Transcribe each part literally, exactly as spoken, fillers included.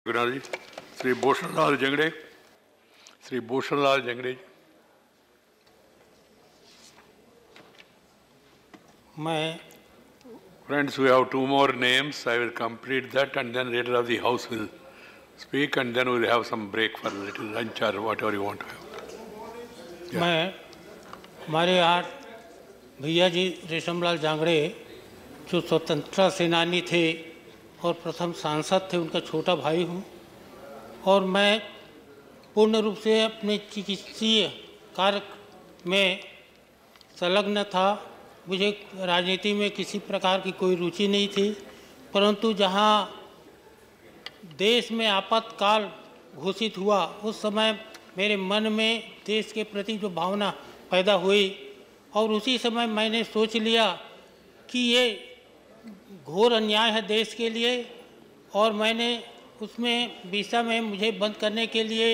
जी श्री भूषण लाल जंगड़े श्री भूषण लाल जंगड़े मैं Friends, we have two more names. I will complete that and then leader of the house will speak and then we will have some break for a little lunch or whatever you want to have. Yeah. मैं हमारे आठ भैया जी रेशम लाल जांगड़े जो स्वतंत्रता सेनानी थे और प्रथम सांसद थे, उनका छोटा भाई हूँ और मैं पूर्ण रूप से अपने चिकित्सीय कार्य में संलग्न था। मुझे राजनीति में किसी प्रकार की कोई रुचि नहीं थी, परंतु जहाँ देश में आपातकाल घोषित हुआ उस समय मेरे मन में देश के प्रति जो भावना पैदा हुई और उसी समय मैंने सोच लिया कि ये घोर अन्याय है देश के लिए और मैंने उसमें बीसा में मुझे बंद करने के लिए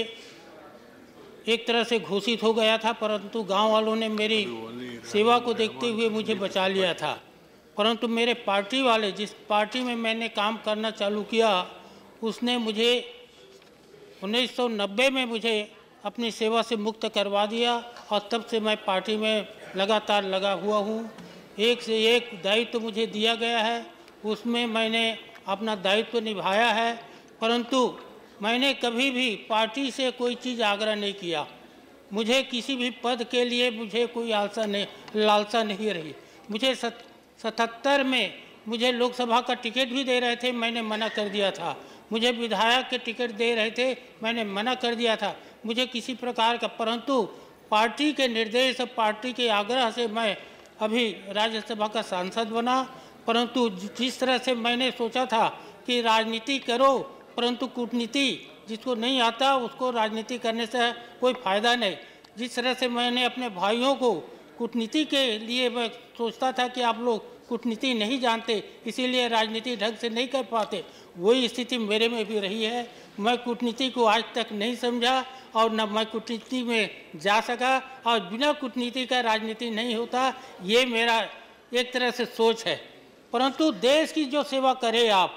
एक तरह से घोषित हो गया था, परंतु गांव वालों ने मेरी सेवा को देखते हुए मुझे बचा लिया था। परंतु मेरे पार्टी वाले, जिस पार्टी में मैंने काम करना चालू किया, उसने मुझे उन्नीस सौ नब्बे में मुझे अपनी सेवा से मुक्त करवा दिया और तब से मैं पार्टी में लगातार लगा हुआ हूँ। एक से एक दायित्व तो मुझे दिया गया है, उसमें मैंने अपना दायित्व तो निभाया है, परंतु मैंने कभी भी पार्टी से कोई चीज़ आग्रह नहीं किया। मुझे किसी भी पद के लिए मुझे कोई लालसा नहीं लालसा नहीं रही। मुझे सतहत्तर में मुझे लोकसभा का टिकट भी दे रहे थे, मैंने मना कर दिया था। मुझे विधायक के टिकट दे रहे थे, मैंने मना कर दिया था। मुझे किसी प्रकार का, परंतु पार्टी के निर्देश, पार्टी के आग्रह से मैं अभी राज्यसभा का सांसद बना। परंतु जिस तरह से मैंने सोचा था कि राजनीति करो, परंतु कूटनीति जिसको नहीं आता उसको राजनीति करने से कोई फ़ायदा नहीं। जिस तरह से मैंने अपने भाइयों को कूटनीति के लिए मैं सोचता था कि आप लोग कूटनीति नहीं जानते, इसीलिए राजनीति ढंग से नहीं कर पाते, वही स्थिति मेरे में भी रही है। मैं कूटनीति को आज तक नहीं समझा और न मैं कूटनीति में जा सका और बिना कूटनीति का राजनीति नहीं होता, ये मेरा एक तरह से सोच है। परंतु देश की जो सेवा करें आप,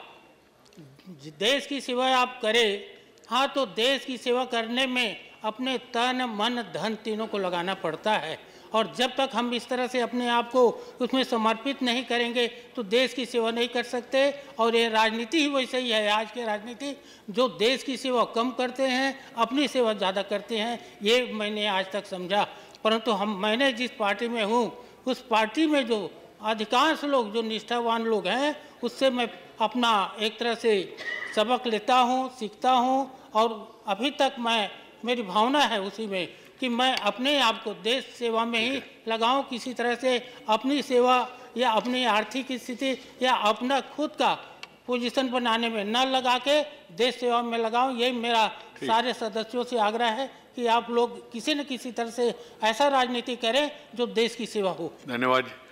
देश की सेवा आप करें, हाँ, तो देश की सेवा करने में अपने तन मन धन तीनों को लगाना पड़ता है और जब तक हम इस तरह से अपने आप को उसमें समर्पित नहीं करेंगे तो देश की सेवा नहीं कर सकते। और ये राजनीति ही वैसे ही है, आज की राजनीति जो देश की सेवा कम करते हैं, अपनी सेवा ज़्यादा करते हैं, ये मैंने आज तक समझा। परंतु हम मैंने जिस पार्टी में हूँ उस पार्टी में जो अधिकांश लोग, जो निष्ठावान लोग हैं, उससे मैं अपना एक तरह से सबक लेता हूँ, सीखता हूँ और अभी तक मैं मेरी भावना है उसी में कि मैं अपने आप को देश सेवा में ही लगाऊं, किसी तरह से अपनी सेवा या अपनी आर्थिक स्थिति या अपना खुद का पोजीशन बनाने में न लगा के देश सेवा में लगाऊं। यही मेरा सारे सदस्यों से आग्रह है कि आप लोग किसी न किसी तरह से ऐसा राजनीति करें जो देश की सेवा हो। धन्यवाद।